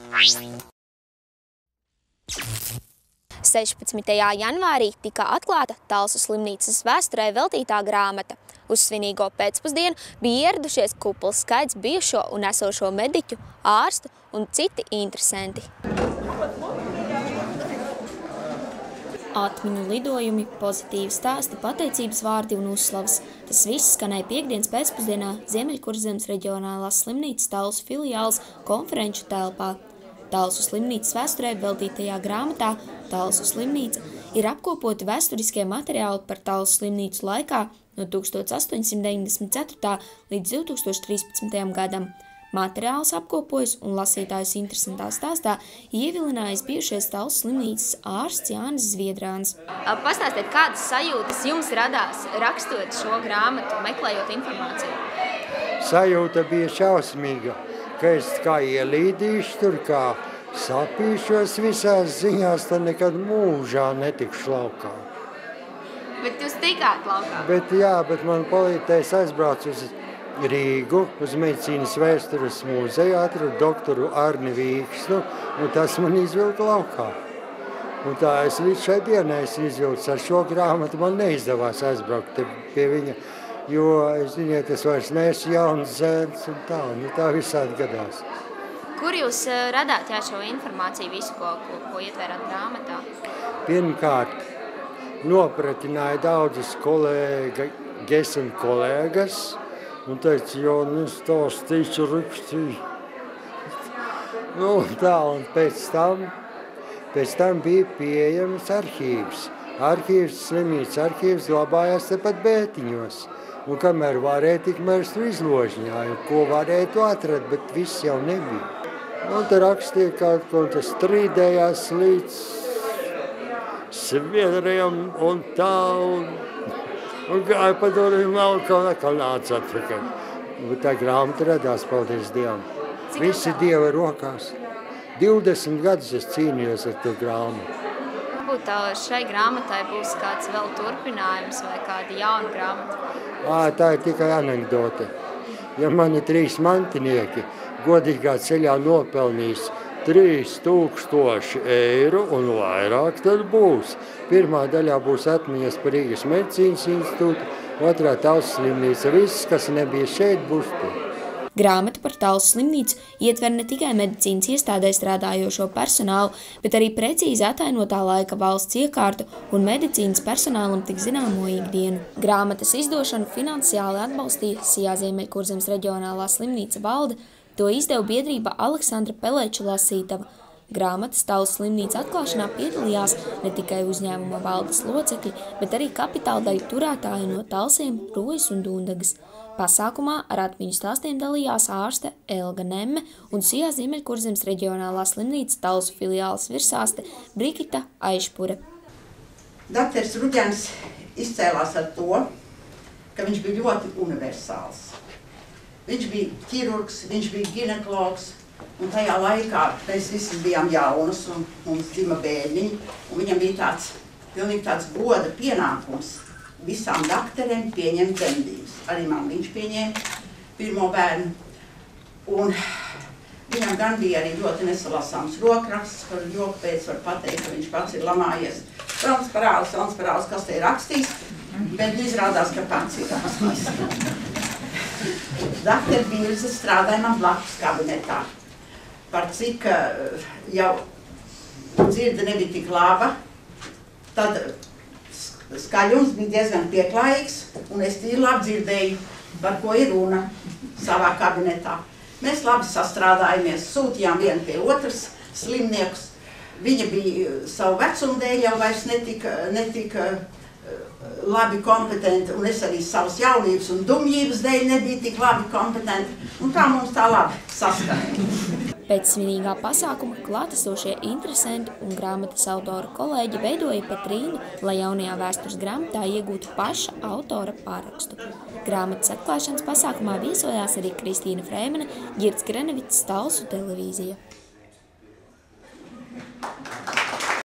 16. janvārī tika atklāta Talsu slimnīcas vēsturē veltītā grāmata. Uz svinīgo pēcpusdienu bija ieradušies kupls skaits bijušo un esošo mediķu, ārstu un citi interesanti. Atmiņu lidojumi, pozitīvi stāsti, pateicības vārdi un uzslavas. Tas viss skanēja piektdienas pēcpusdienā Ziemeļkurzemes reģionālās slimnīcas Talsu filiāles konferenču telpā. Talsu slimnīcas vēsturē veltītajā grāmatā Talsu slimnīca ir apkopoti vēsturiskie materiāli par Talsu slimnīcu laikā no 1894. līdz 2013. gadam. Materiāls apkopojas un lasītājus interesantā stāstā ievilinājis bijušais Talsu slimnīcas ārsts Jānis Zviedrāns. Pastāstiet, kādas sajūtas jums radās rakstot šo grāmatu, meklējot informāciju? Sajūta bija šausmīga, ka es kā ielīdīšu tur, kā sapīšos visās ziņās, tad nekad mūžā netikšu laukā. Bet jūs tikāt laukā? Bet man palīdzēs aizbrauc uz Rīgu, uz medicīnas vēstures muzeju, atradu doktoru Arni Vīksnu, un tas man izvilka laukā. Un tā es līdz šai dienai izvilku. Ar šo grāmatu man neizdevās aizbraukt pie viņa, jo, ziniet, es vairs neesmu jauns zēns un tā visādi gadās. Kur jūs radāt šo informāciju visu, ko ietvērāt grāmatā? Pirmkārt, nopratināja daudzas kolēģis un kolēgas, un teica, jo, stāstīšu rakstīju. Un pēc tam bija pieejams arhīvs. Slimnīcas arhīvs glabājās tepat Bētiņos. Un kamēr varēja, tikmēr tur izložņāja. Ko varēja, to atrast, bet viss jau nebija. Un te rakstīja kaut ko, tas strīdējās līdz Sviedriem un tā, un gāja pa durvīm laukā un atkal nāca atpakaļ. Bet tā grāmata radās, paldies Dievam. Visi Dieva rokās. 20 gadus es cīnījos ar to grāmatu. Varbūt šai grāmatai būs kāds vēl turpinājums vai kāda jauna grāmata? Tā ir tikai anekdote. Ja mani 3 mantinieki godīgā ceļā nopelnīs 3000 eiro un vairāk, tad būs. Pirmā daļā būs atmiņas par Rīgas medicīnas institūtu, otrā Talsu slimnīca. Viss, kas nebija šeit, būs tur. Grāmata par Talsu slimnīcu ietver ne tikai medicīnas iestādē strādājošo personālu, bet arī precīzi atainotā laika valsts iekārtu un medicīnas personālam tik zināmo ikdienu. Grāmatas izdošanu finansiāli atbalstīja Sijā Ziemeļkurzemes reģionālā slimnīca valde, to izdeva biedrība Aleksandra Peleču lasītava. Grāmatas Talsu slimnīca atklāšanā piedalījās ne tikai uzņēmuma valdes locekļi, bet arī kapitāla daļu turētāji no Talsiem, Rojas un Dundagas. Pasākumā ar atmiņu stāstiem dalījās ārste Elga Nemme un Sijā Ziemeļkurzemes reģionālā slimnīca Talsu filiāles virsārste Brigita Aišpure. Doktors Ruģens izcēlās ar to, ka viņš bija ļoti universāls. Viņš bija ķirurgs, viņš bija ginekologs, un tajā laikā mēs visi bijām jaunas un mums dzima bērniņi, un viņam bija pilnīgi tāds goda pienākums visām doktoriem pieņemt dzemdības. Arī man viņš pieņēma pirmo bērnu, un viņam gan bija arī ļoti nesalasāms rokraksts, par joku pēc var pateikt, ka viņš pats ir lamājies. Transparāls, kas te ir rakstījis, bet izrādās, ka pats ir rakstījis. Doktor Bilze strādāja man blakus kabinetā. Par cik jau dzirde nebija tik laba, tad skaļums bija diezgan pieklājīgs, un es tīri labi dzirdēju, par ko ir runa savā kabinetā. Mēs labi sastrādājamies, sūtījām vienu pie otras slimniekus. Viņa bija savu vecumu dēļ jau vairs netika labi kompetenti, un es arī savas jaunības un dumjības dēļ nebija tik labi kompetenti, un tā mums tā labi saskanēja. Pēc svinīgā pasākuma klātesošie interesanti un grāmatas autora kolēģi veidoja patrīni, lai jaunajā vēstures grāmatā iegūtu paša autora pārrakstu. Grāmatas atklāšanas pasākumā viesojās arī Kristīna Frēmene, Girts Grenevits, Talsu televīzija.